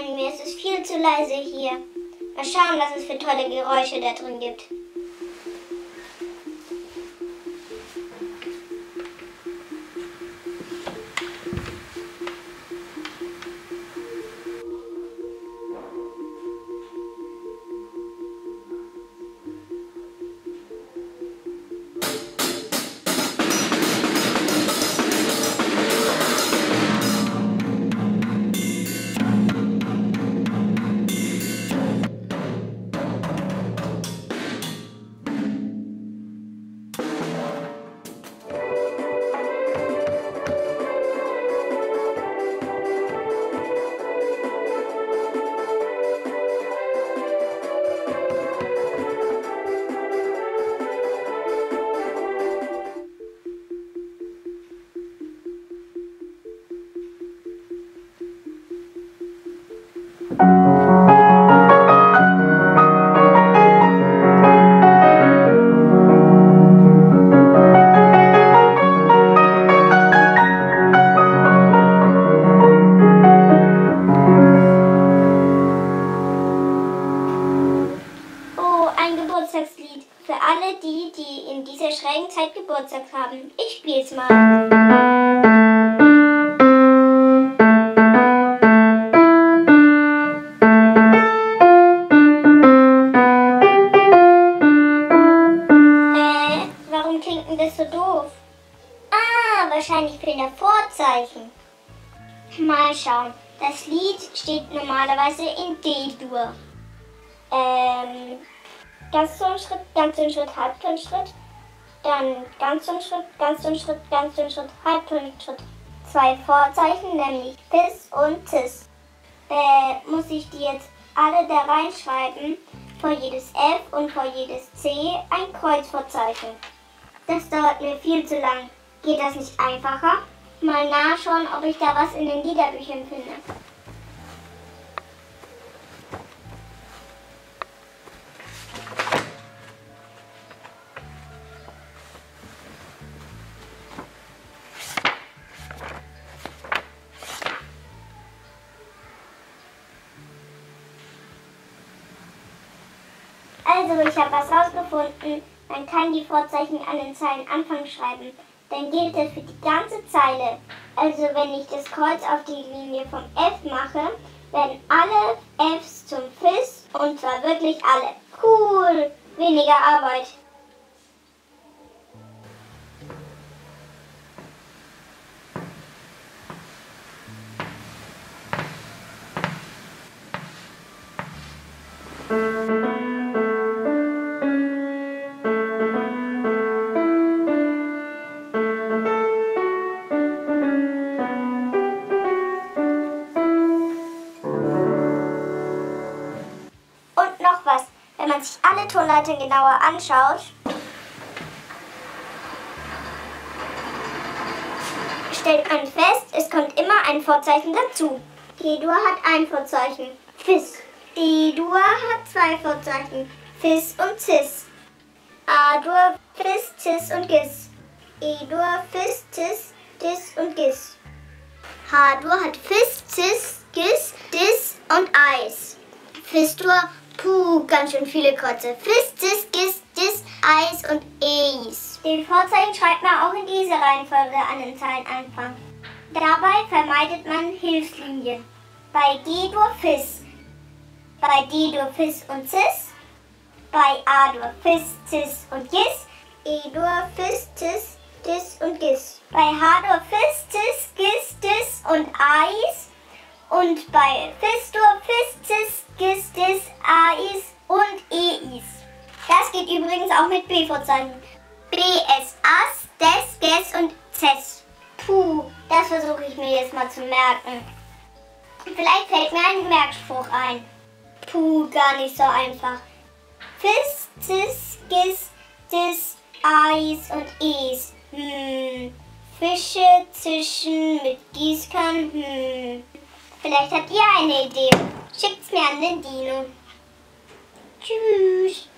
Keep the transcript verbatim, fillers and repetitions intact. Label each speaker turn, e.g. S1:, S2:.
S1: Nein, mir ist es viel zu leise hier. Mal schauen, was es für tolle Geräusche da drin gibt. Geburtstagslied für alle die, die in dieser schrägen Zeit Geburtstag haben. Ich spiele es mal. Äh, warum klingt denn das so doof? Ah, wahrscheinlich fehlen da Vorzeichen. Mal schauen. Das Lied steht normalerweise in D-Dur. Ähm... Ganztonschritt, Ganztonschritt, Halbtonschritt, dann Ganztonschritt, Ganztonschritt, Ganztonschritt, Halbtonschritt. Zwei Vorzeichen, nämlich Fis und Cis. Äh, muss ich die jetzt alle da reinschreiben, vor jedes F und vor jedes C ein Kreuzvorzeichen. Das dauert mir viel zu lang. Geht das nicht einfacher? Mal nachschauen, ob ich da was in den Liederbüchern finde. Also, ich habe was rausgefunden. Man kann die Vorzeichen an den Zeilenanfang schreiben. Dann gilt das für die ganze Zeile. Also, wenn ich das Kreuz auf die Linie vom F mache, werden alle Fs zum Fis und zwar wirklich alle. Cool! Weniger Arbeit. Wenn man sich alle Tonleitern genauer anschaut, stellt man fest, es kommt immer ein Vorzeichen dazu. D-Dur hat ein Vorzeichen, Fis. D-Dur hat zwei Vorzeichen, Fis und Cis. A-Dur, Fis, Cis und Gis. E-Dur, Fis, Cis, Dis und Gis. H-Dur hat Fis, Cis, Gis, Dis und Eis. Fis-Dur, puh, ganz schön viele Kreuze. Fis, Cis, Gis, Dis, Eis und Eis. Den Vorzeichen schreibt man auch in diese Reihenfolge an den Zeilenanfang. Dabei vermeidet man Hilfslinien. Bei D-Dur Fis, bei D-Dur Fis und Cis, bei A-Dur Fis, Cis und Gis, E-Dur Fis, Cis, Dis und Gis. Bei H-Dur Fis, Cis, Gis, Dis und Eis. Und bei Fis-Dur Fis, Cis, Gis, Dis, Ais und Eis. Das geht übrigens auch mit B-Vorzeichen. B, S, As, Des, Ges und Ces. Puh, das versuche ich mir jetzt mal zu merken. Vielleicht fällt mir ein Merkspruch ein. Puh, gar nicht so einfach. Fis, Cis, Gis, Dis, Ais und Eis. Hm. Fische zischen mit Gießkannen. Hm. Vielleicht habt ihr eine Idee. Schickt's mir an den Dino. Tschüss.